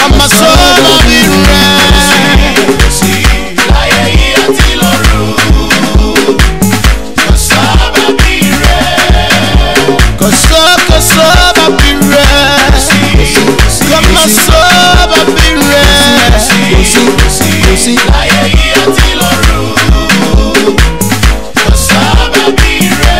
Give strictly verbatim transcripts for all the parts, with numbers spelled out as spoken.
Come solo mi re. Così láyé yìí àti lọ́run. Koso babi re. Koso koso babi re. Come solo babi re. Così così láyé yìí àti lọ́run. Koso babi re.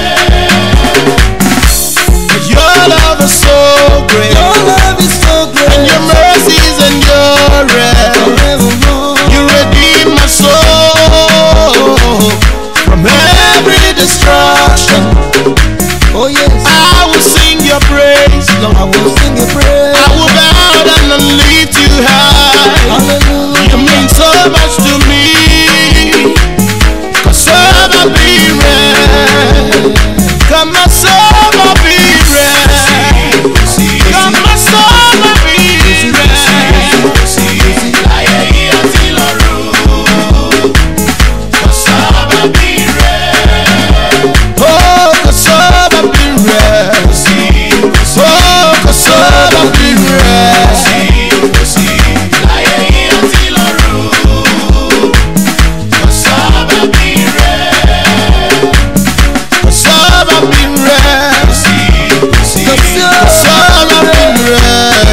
Your love is so great. Your love is so great. And your mercies endure forevermore. You redeem my soul from every destruction. Oh yes. I will sing your praise, Lord. I will sing your praise. I will bow down and lift you high. Hallelujah. You mean so much to me. Cause I'll be red. Come on, so I'll be red. Come on, so I'll be red. Láyé yìí àti lọ́run. Cause I'll be red. Oh, cause I'll be red. Oh, cause I'll be red. Láyé yìí àti lọ́run. Cause I'll be red. Cause I'll be red. Cause I'll be red.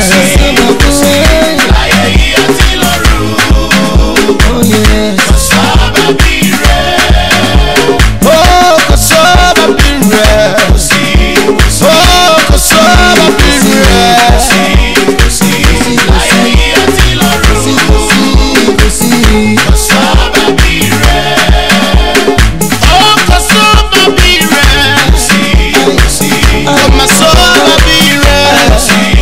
Láyé yìí àti lọ́run. Oh yes. Cause I'll be red. Oh, cause I'll be red. Oh, cause I'll be red. Láyé yìí àti lọ́run. Cause I'll be red. Oh, cause I'll be red. Oh, my soul will be red.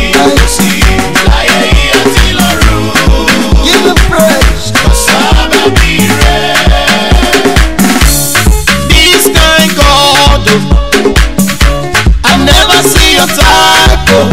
Láyé yìí àti lọ́run. Give him praise. Cause I'll be red. This kind God, oh, I never see your type. Oh.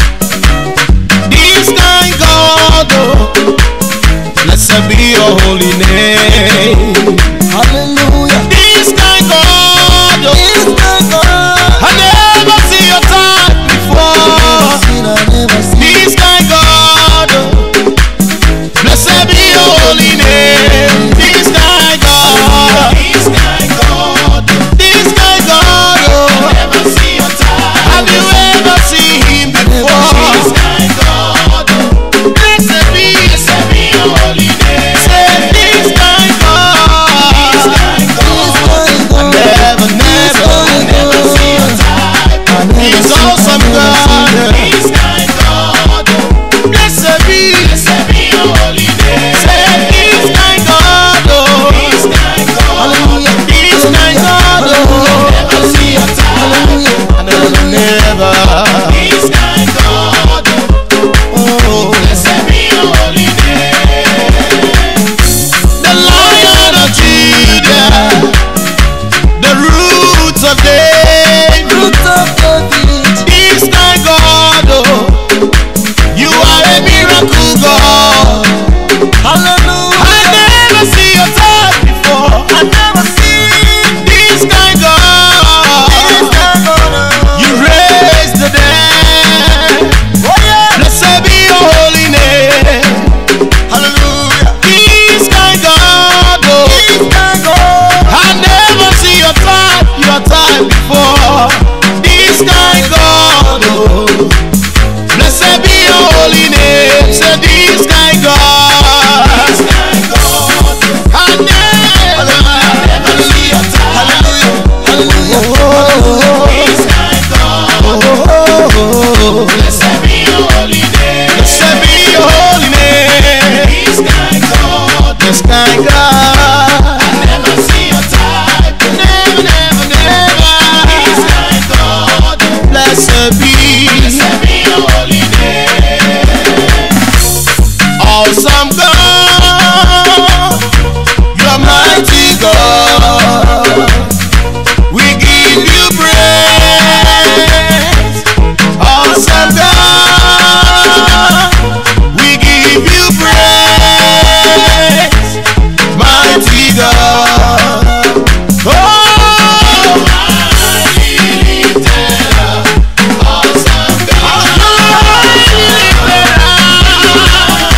This kind God, oh, blessed be your holy name. Hallelujah. This kind God, oh, This kind God. I never see your type before. Seen, I never seen. This kind God, oh, blessed be your holy name. This kind God, this kind God, this kind God, oh, never see your type. Have you ever seen him before? This kind God, blessed be, blessed be your holy name. Say this kind God, this kind God, I never, never, never see your type. He's awesome God. This kind God, blessed be, blessed be your holy name. Say this kind God, oh, this kind God, Hallelujah. this kind God, oh, never see your type. I never, never. This kind God, oh, blessed be your holy name. The Lion of Judah, the roots of David. Roots of David. This kind God, oh, you are a miracle God. Hallelujah. I never see your type before. I never seen this kind God. This kind God. You raised the dead. Oh yeah. Blessed be your holy name. Hallelujah. This kind God, oh, This kind God. I never see your type, your type before. This kind God, oh, blessed be your holy name. Say this kind God, this kind God, I never, never see your type. Hallelujah. Hallelujah. This kind God, blessed be your holy name. Blessed be your holy name. This kind God, this kind God, I never see your type. Never, never, never. This kind God, blessed be, blessed be your holy name. Awesome God, you're mighty God. We give you praise. Awesome God, we give you praise. Mighty God, oh, highly lifted up. Awesome God, highly lifted up.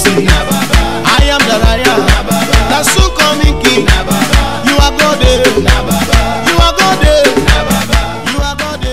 see. I am the I am. The soon coming King. You are God. You are God. You are God.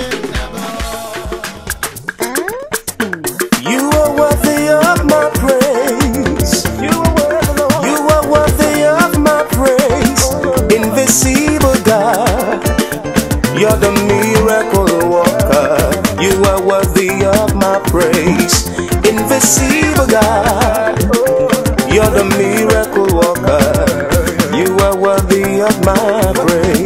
You are worthy of my praise. You are worthy, Lord. You are worthy of my praise. Invisible God, you're the miracle worker. You are worthy of my praise. Invisible God, you're the miracle worker. You are worthy of my praise.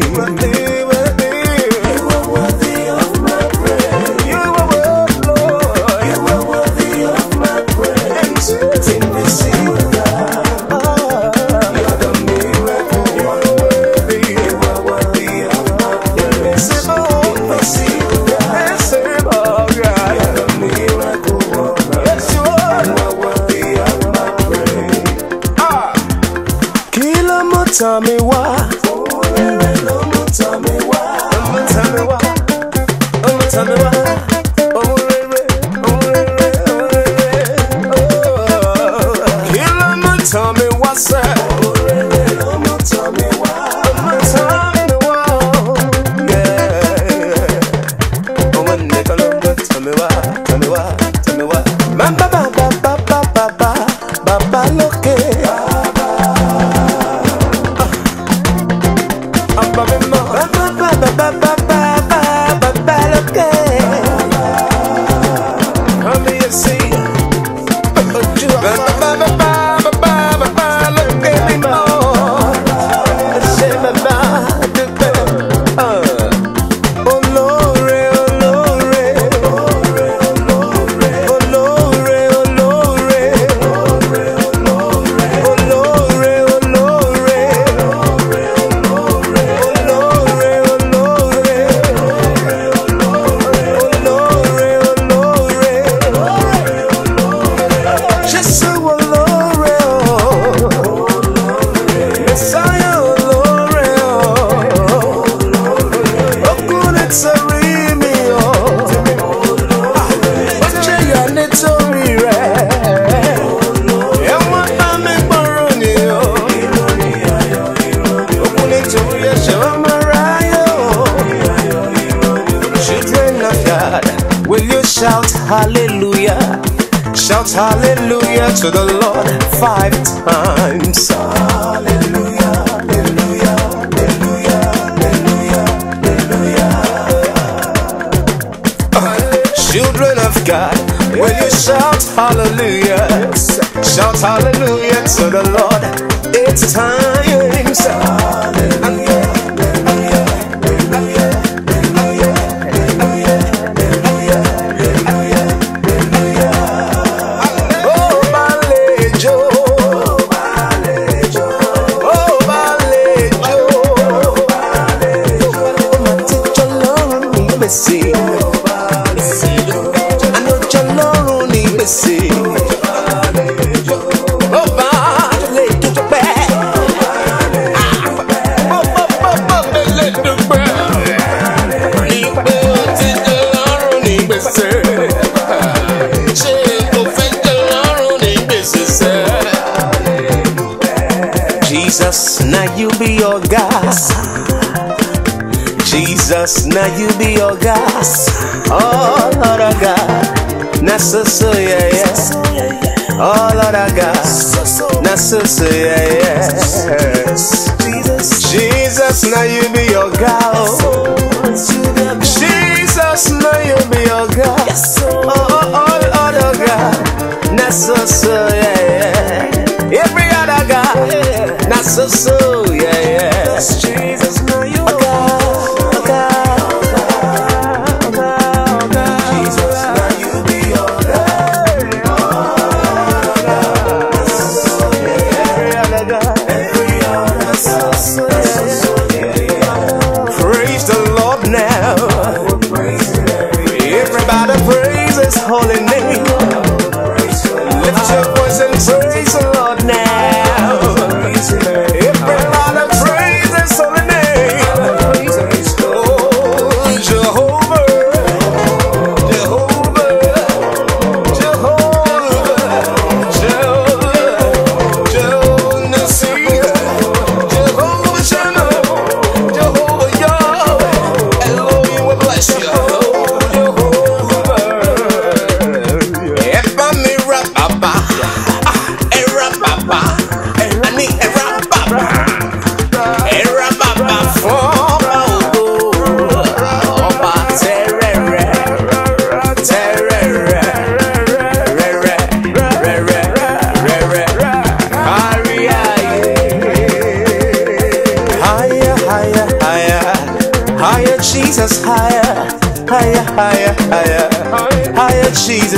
Tell me why. Tell me why. Tell me why. Tell me why. Tell me why, sir. Tell me why. Tell me why. Yeah. Tell me why. Tell me why. Tell me why. Ba ba ba ba ba ba ba ba ba look it. Shout hallelujah, shout hallelujah to the Lord five times. Hallelujah, hallelujah, hallelujah, hallelujah, hallelujah. Children of God, will you shout hallelujah? Shout hallelujah to the Lord eight times. Hallelujah. Jesus, now you be your God. Jesus, now you be your God. Oh, Lord of God. Now so so yeah yeah. Oh, Lord of God. Now so so yeah yeah. Jesus, now you be your God. Jesus, now you be your God. Oh, oh, Lord of God. Now so so yeah yeah. Every other God. Not so so, yeah, yeah. Jesus, know you are God, oh God, oh God, oh God. Jesus, now you be your God, oh God. Every other God, every other God, yeah, yeah. Praise the Lord now. Everybody praise His holy name. Lift your voice and praise the Lord now.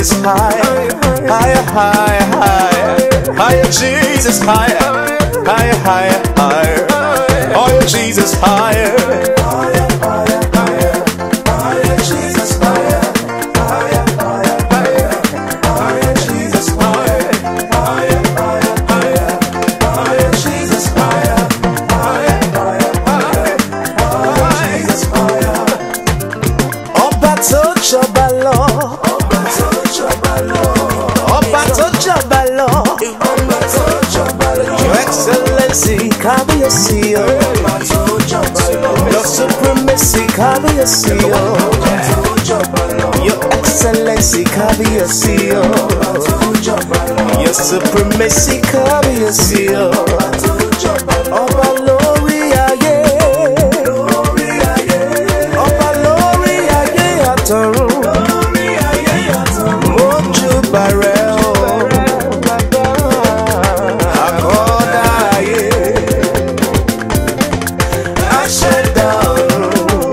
Jesus, higher, higher, higher, higher, higher, Jesus, higher, higher, higher, higher, higher, Jesus, higher, higher, higher, higher, higher, Jesus, higher, higher, higher, higher, higher, Jesus, higher, higher, higher, higher, higher, Jesus, higher, higher, higher, higher, higher, Jesus, higher. Ọba tó jọba lọ, ọba tó jọba lọ, ọba tó jọba lọ, ọba tó jọba lọ. Your Excellency, kábíyèsí o. Ọba tó jọba lọ. Your Supremacy, kábíyèsí o. Ọba tó jọba lọ. Your Excellency, kábíyèsí o. Ọba tó jọba lọ. Your Supremacy, kábíyèsí o. Ọba tó jọba lọ. Ọba lórí ayé. Lórí ayé. Ọba lórí ayé àtọ̀run. Lórí ayé àtọ̀run. Mójúbà rẹ o. Àkọ́dá ayé. Aṣẹ̀dá ọ̀run.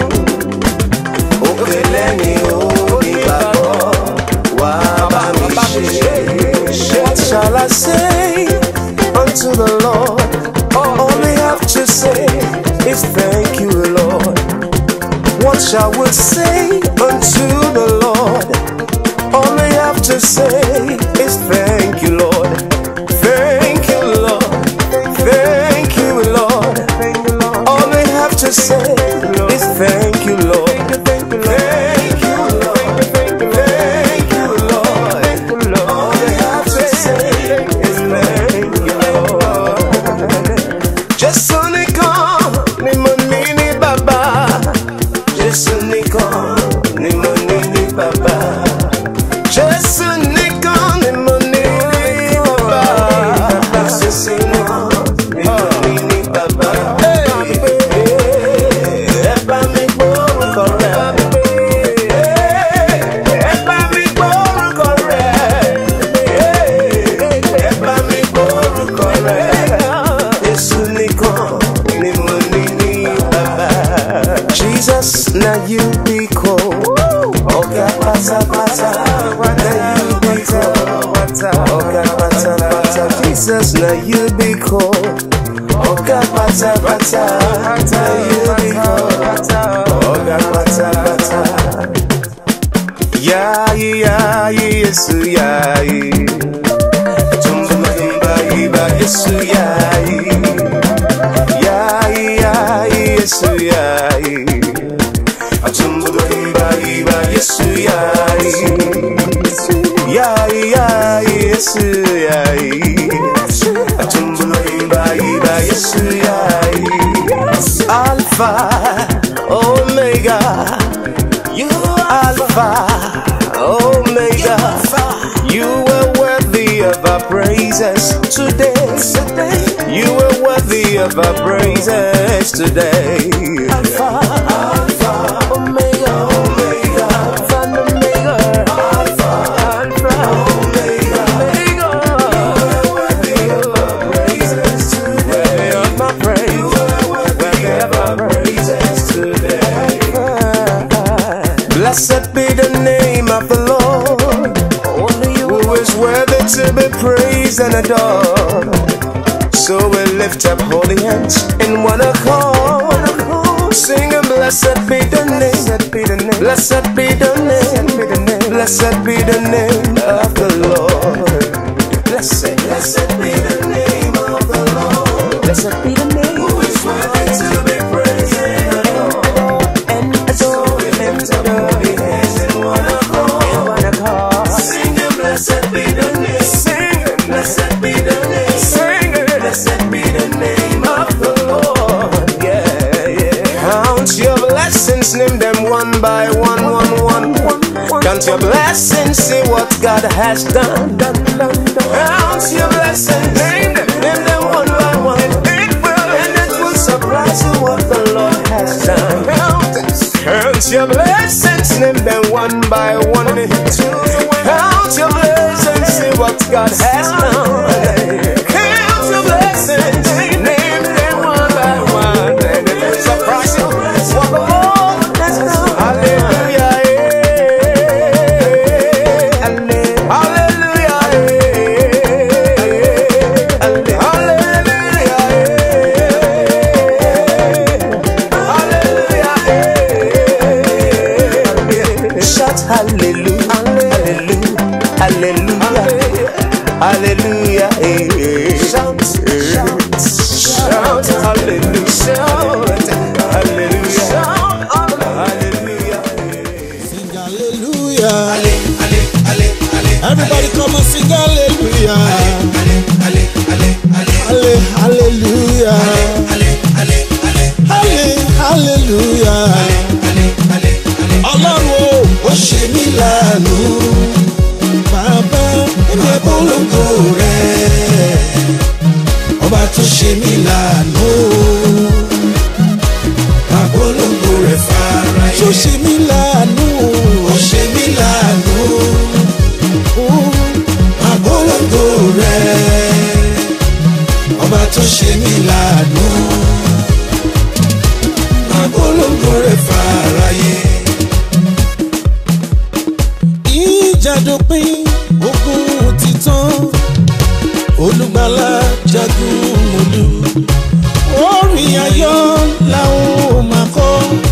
Òkè lẹ́yìn onígbàgbọ́. Wà bá mi ṣe. What shall I say unto the Lord? All we have to say is thank you, Lord. What shall we say unto the Lord? All we have to say is thank you, Lord. Thank you, Lord. Thank you, Lord. All we have to say is thank you, Lord. Thank you, Lord. Thank you, Lord. All we have to say is thank you, Lord. Jésù nìkan ni mo ní ní bàbá. Jésù nìkan ni mo ní ní bàbá. Jésù nìkan ni mo ní ní bàbá. Jésù nìkan ni mo ní ní bàbá. Ẹ bá mi gbórúkọ rẹ̀. Ẹ bá mi gbórúkọ rẹ̀. Ẹ bá mi gbórúkọ rẹ̀. Jésù nìkan ni mo ní ní bàbá. Jesus, now you be cool. Oga pata pata, now you be cool. Oga pata pata, Jesus, now you be cool. Oga pata pata, now you be cool. Oga pata pata. Ya ya Yesu ya. Tumba tumba iba Yesu ya. Ya ya Yesu ya. Tumba iba iba Yesu ya. Ya ya Yesu ya. Tumba iba iba Yesu ya. Alpha, Omega, you Alpha, Omega, you were worthy of our praises today. You were worthy of our praises today. Alpha, Alpha, Omega, Omega, Alpha and Omega, Alpha, Alpha, Omega, Omega. You were worthy of our praises today. Of my praise, you were worthy of our praises today. Blessed be the name of the Lord, who is worthy to be praised and adored. So we lift up holy hands in one accord, singing, blessed be the name, blessed be the name, blessed be the name of the Lord. Blessed, blessed be the name of the Lord. Blessed be the name who is worthy to be praised and adored. And so we lift up holy hands in one accord, singing, blessed be the name, singing, blessed be the name, singing, blessed be the name of the Lord. Yeah, yeah. Count your blessings, name them one by one, one, one, one. Count your blessings, see what God has done. Count your blessings, name them, name them one by one. It will, and it will surprise you what the Lord has done. Count your blessings, name them one by one. Count your blessings, see what God has done. Count your blessings, name them one by one. And it will surprise you what the Lord has done. Hallelujah, hallelujah. hallelujah, hallelujah. Ọlọ́run ó ṣe mí láàánú, bàbá ẹ̀mí polongo rẹ̀, ọba tó ṣe mí láàánú, polongo rẹ̀ fáráyé. Ó ṣe mí láàánú, ó ṣe mí láàánú, polongo rẹ̀, ọba tó ṣe mí láàánú, polongo rẹ̀ fáráyé. Ìjàdópin ogun ti tán, olùgbàlà jagun mọ́lú, orin ayọ̀ làwọn máa kọ,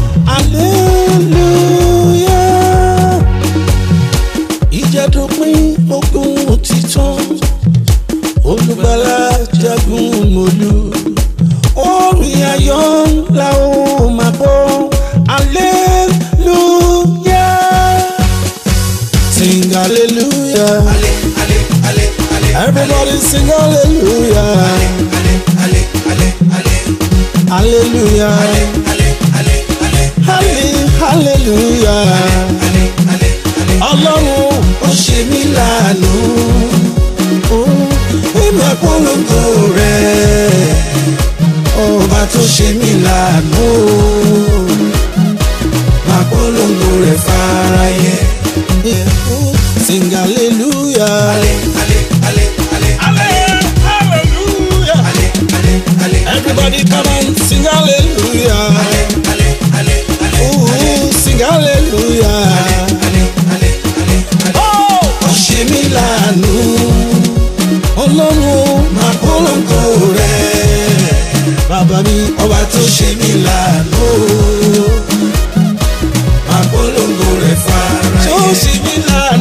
hallelujah. Ìjàdópin ogun ti tán, olùgbàlà jagun mọ́lú, orin ayọ̀ làwọn máa kọ, hallelujah. Sing hallelujah, everybody sing hallelujah, hallelujah, hallelujah. Ọlọ́run ó ṣe mí láàánú, èmi polongo rẹ̀, ọba tó ṣe mí láàánú, máa polongo rẹ̀ fáráyé. Sing hallelujah, hallelujah. Everybody come and sing hallelujah, ooh, sing hallelujah. Oh, ó ṣe mí láàánú, Ọlọ́run máa polongo rẹ̀, bàbá mi ọba tó ṣe mí láàánú, máa polongo rẹ̀ fáráyé. Tó ṣe mí láàánú.